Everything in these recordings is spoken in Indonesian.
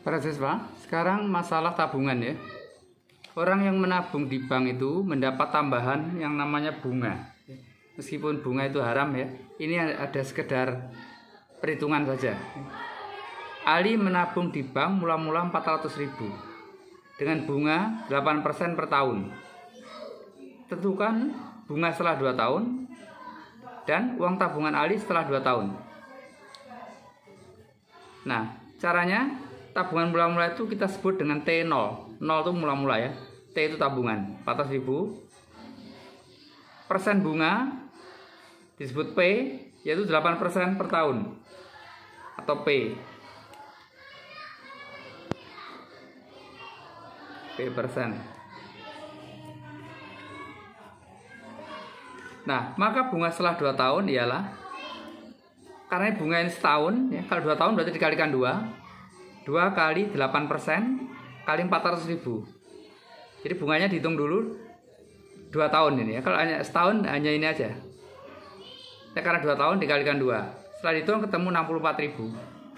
Para siswa, sekarang masalah tabungan ya. Orang yang menabung di bank itu mendapat tambahan yang namanya bunga. Meskipun bunga itu haram ya, ini ada sekedar perhitungan saja. Ali menabung di bank mula-mula 400.000 dengan bunga 8% per tahun. Tentukan bunga setelah 2 tahun dan uang tabungan Ali setelah 2 tahun. Nah, caranya tabungan mula-mula itu kita sebut dengan T0. 0 itu mula-mula ya. T itu tabungan 400.000. Persen bunga disebut P, yaitu 8% per tahun atau P. P persen. Nah, maka bunga setelah 2 tahun ialah, karena bunga ini setahun ya, kalau 2 tahun berarti dikalikan 2 kali 8% kali 400.000. Jadi bunganya dihitung dulu 2 tahun ini ya. Kalau hanya setahun hanya ini aja ya, karena 2 tahun dikalikan 2, setelah dihitung ketemu 64.000.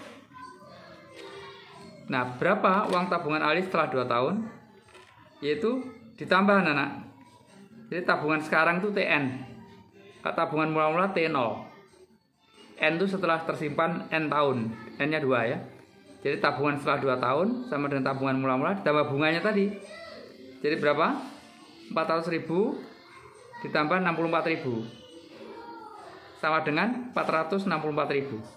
Nah, berapa uang tabungan Ali setelah 2 tahun? Yaitu ditambah anak. Jadi tabungan sekarang itu TN, tabungan mula-mula T0. N itu setelah tersimpan N tahun, N-nya 2 ya. Jadi tabungan setelah 2 tahun sama dengan tabungan mula-mula ditambah bunganya tadi. Jadi berapa? 400.000 ditambah 64.000 sama dengan 464.000.